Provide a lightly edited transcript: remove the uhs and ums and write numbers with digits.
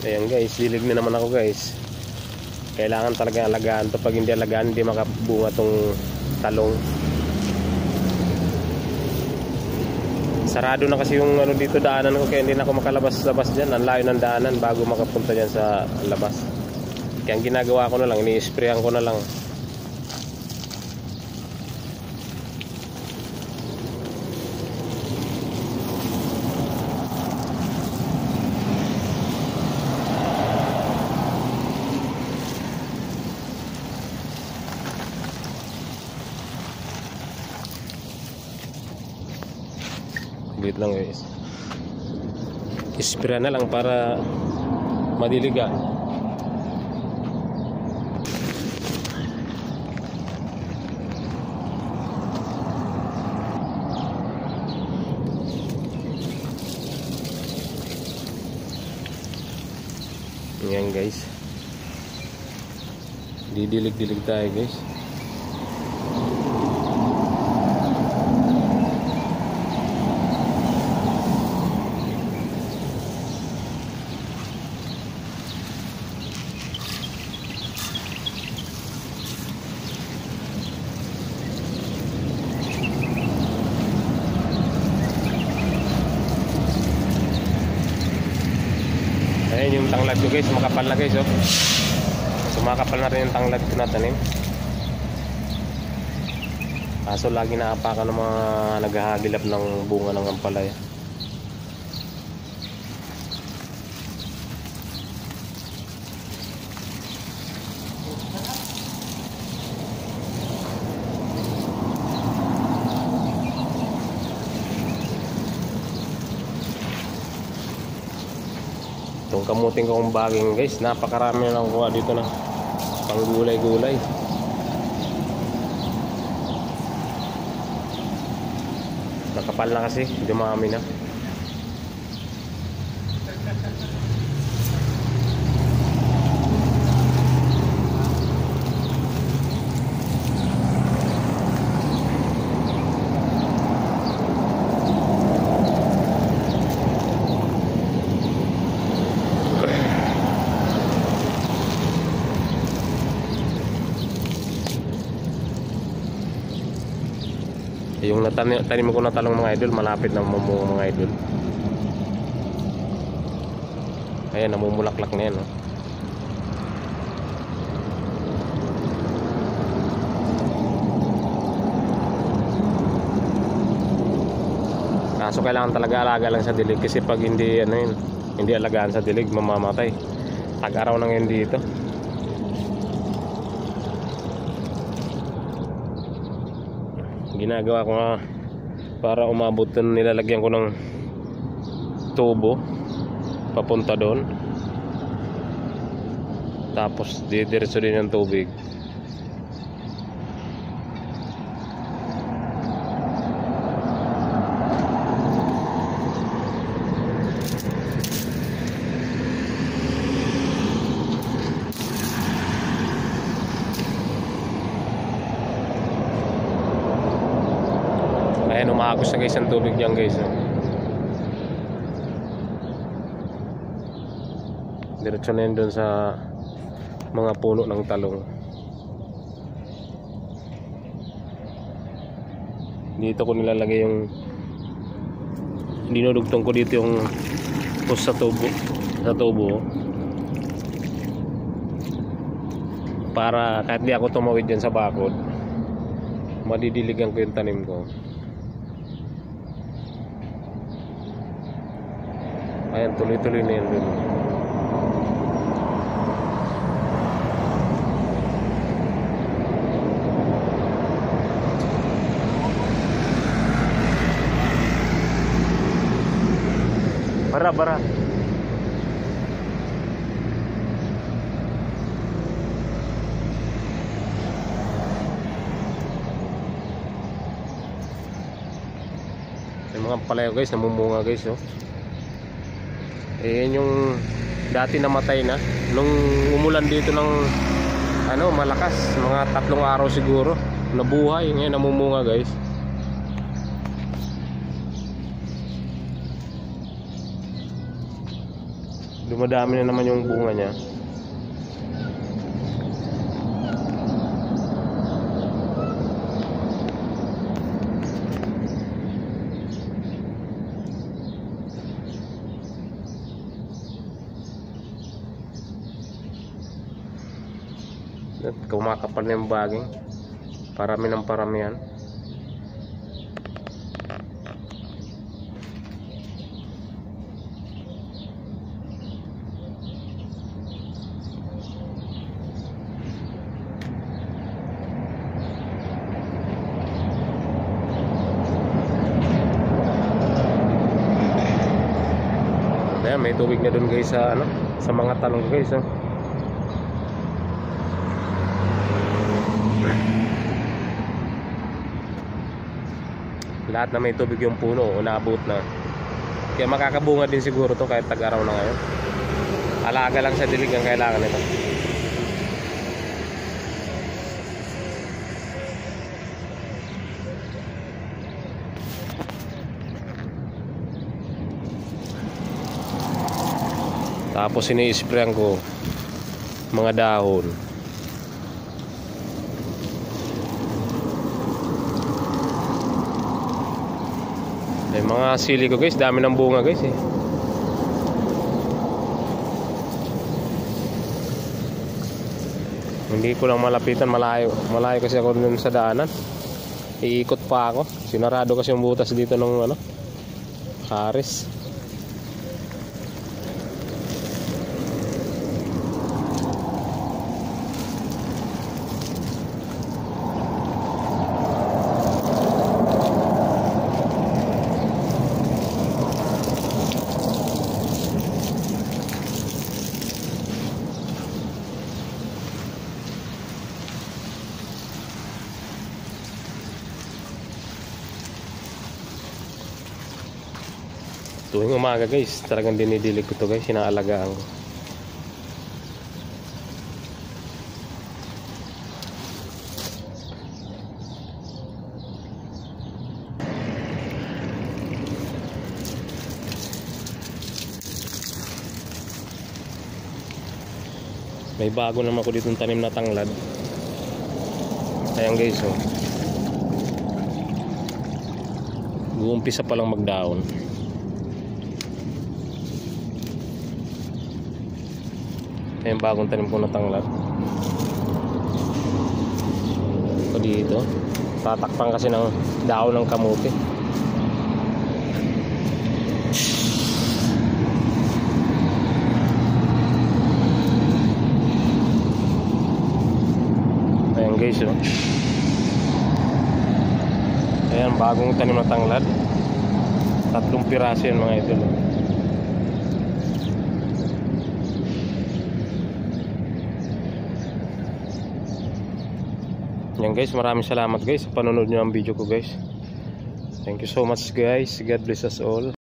Ayan guys, dilig na naman ako guys. Kailangan talaga alagaan to. Pag hindi alagaan, hindi makabunga tong talong. Sarado na kasi yung ano dito daanan ko, kaya hindi na ako makalabas-labas dyan. Ang layo ng daanan bago makapunta dyan sa labas. Kaya ang ginagawa ko na lang, ini-sprayan ko na lang. Wait lang guys, ispray na lang para madiligan. Yan guys, didilig-dilig tayo guys. Ayan yung tanglad ko guys, makapal na guys oh. Sumakapal na rin yung tanglad ko na tanim. Kaso lagi naapakan ng mga naghahagilap ng bunga ng ampalaya. Itong kamuting kong baging guys, napakarami na kuha dito na pang gulay-gulay. Nakapal na kasi, dumami na. Yung tanim ko na talong mga idol, malapit na mamunga mga idol. Ayan, namumulaklak na yan oh. Kaso kailangan talaga alaga lang sa dilig, kasi pag hindi ano yun, hindi alagaan sa dilig, mamamatay. Tag-araw na ngayon dito. Ginagawa ko nga para umabot na, nilalagyan ko ng tubo papunta doon, tapos didiretso din ng tubig. Ayan, umaagos na guys ang tubig dyan guys oh. Diretso na yun dun sa mga puno ng talong. Dito ko nilalagay yung, dinudugtong ko dito yung hose sa tubo para kahit di ako tumawid dyan sa bakod, madidiligan ko yung tanim ko. Ayan, tuloy-tuloy na yan dun. Bara. Yung mga palayo guys, namumunga guys oh. Ayan yung dati namatay na nung umulan dito ng ano, malakas, mga 3 araw siguro, nabuhay, ngayon namumunga guys. Dumadami na naman yung bunga niya. At kumakapal na yung baging. Parami ng parami yan. Ayan, may tubig na dun guys sa ano, sa mga talong guys, oh. Lahat na may tubig yung puno, naabot na. Kaya makakabunga din siguro to kahit tag-araw na ngayon. Alaga lang sa dilig ang kailangan nito. Tapos ini-sprayan ko mga dahon. May mga sili ko guys, dami ng bunga guys eh. Hindi ko lang malapitan, malayo kasi ako dun sa daanan. Iikot pa ako. Sinarado kasi yung butas dito ng ano, Haris. Tuwing umaga guys, talagang dinidilig ko to guys, inaalagaan ko. May bago naman ako ditong tanim na tanglad. Ayan guys, oh. Uumpisa pa lang magdaon. Ayan bagong tanim ko na tanglad. Ito dito. Tatakpan kasi ng daon ng kamote. Ayan guys, oh. Ayan bagong tanim na tanglad. 3 piraso yan mga idol, oh. Yan guys, maraming salamat guys sa panonood nyo ang video ko guys. Thank you so much guys. God bless us all.